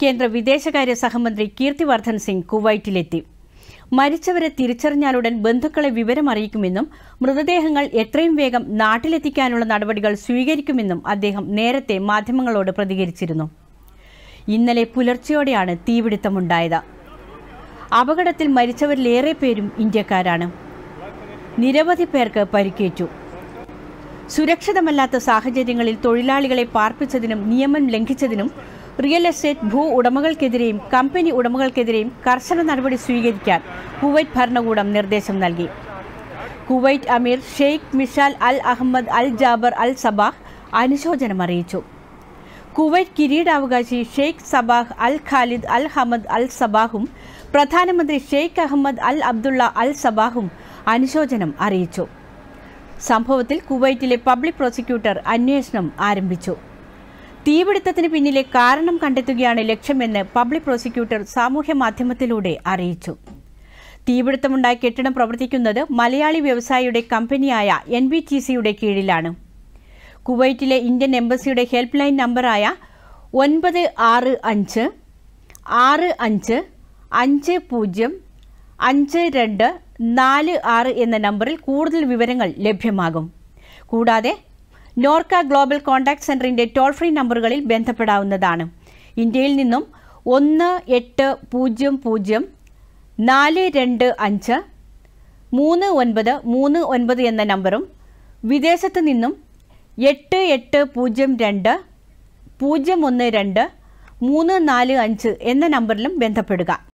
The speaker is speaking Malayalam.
കേന്ദ്ര വിദേശകാര്യ സഹമന്ത്രി കീർത്തിവർദ്ധൻ സിംഗ് കുവൈറ്റിലെത്തി. മരിച്ചവരെ തിരിച്ചറിഞ്ഞാലുടൻ ബന്ധുക്കളെ വിവരമറിയിക്കുമെന്നും മൃതദേഹങ്ങൾ എത്രയും വേഗം നാട്ടിലെത്തിക്കാനുള്ള നടപടികൾ സ്വീകരിക്കുമെന്നും അദ്ദേഹം നേരത്തെ മാധ്യമങ്ങളോട് പ്രതികരിച്ചിരുന്നു. ഇന്നലെ പുലർച്ചെയോടെയാണ് തീപിടുത്തമുണ്ടായത്. അപകടത്തിൽ മരിച്ചവരിലേറെ പേരും ഇന്ത്യക്കാരാണ്. നിരവധി പേർക്ക് പരിക്കേറ്റു. സുരക്ഷിതമല്ലാത്ത സാഹചര്യങ്ങളിൽ തൊഴിലാളികളെ പാർപ്പിച്ചതിനും നിയമം ലംഘിച്ചതിനും റിയൽ എസ്റ്റേറ്റ് ഭൂ ഉടമകൾക്കെതിരെയും കമ്പനി ഉടമകൾക്കെതിരെയും കർശന നടപടി സ്വീകരിക്കാൻ കുവൈറ്റ് ഭരണകൂടം നിർദ്ദേശം നൽകി. കുവൈറ്റ് അമീർ Sheikh Mishal Al Ahmad Al Jaber Al Sabah അനുശോചനം അറിയിച്ചു. കുവൈറ്റ് കിരീടാവകാശി Sheikh Sabah Al Khalid Al Hamad Al സബാഹും പ്രധാനമന്ത്രി ഷെയ്ഖ് അഹമ്മദ് അൽ അബ്ദുള്ള അൽ സബാഹും അനുശോചനം അറിയിച്ചു. സംഭവത്തിൽ കുവൈറ്റിലെ പബ്ലിക് പ്രോസിക്യൂട്ടർ അന്വേഷണം ആരംഭിച്ചു. തീപിടുത്തത്തിന് പിന്നിലെ കാരണം കണ്ടെത്തുകയാണ് ലക്ഷ്യമെന്ന് പബ്ലിക് പ്രോസിക്യൂട്ടർ സാമൂഹ്യ മാധ്യമത്തിലൂടെ അറിയിച്ചു. തീപിടുത്തമുണ്ടായ കെട്ടിടം പ്രവർത്തിക്കുന്നത് മലയാളി വ്യവസായിയുടെ കമ്പനിയായ NBTCയുടെ കീഴിലാണ്. കുവൈറ്റിലെ ഇന്ത്യൻ എംബസിയുടെ ഹെൽപ്പ് ലൈൻ നമ്പറായ 96555052546 എന്ന നമ്പറിൽ കൂടുതൽ വിവരങ്ങൾ ലഭ്യമാകും. കൂടാതെ നോർക്ക ഗ്ലോബൽ കോൺടാക്ട് സെന്ററിന്റെ ടോൾ ഫ്രീ നമ്പറുകളിൽ ബന്ധപ്പെടാവുന്നതാണ്. ഇന്ത്യയിൽ നിന്നും 184253253939 എന്ന നമ്പറും വിദേശത്ത് നിന്നും 8802012345 എന്ന നമ്പറിലും ബന്ധപ്പെടുക.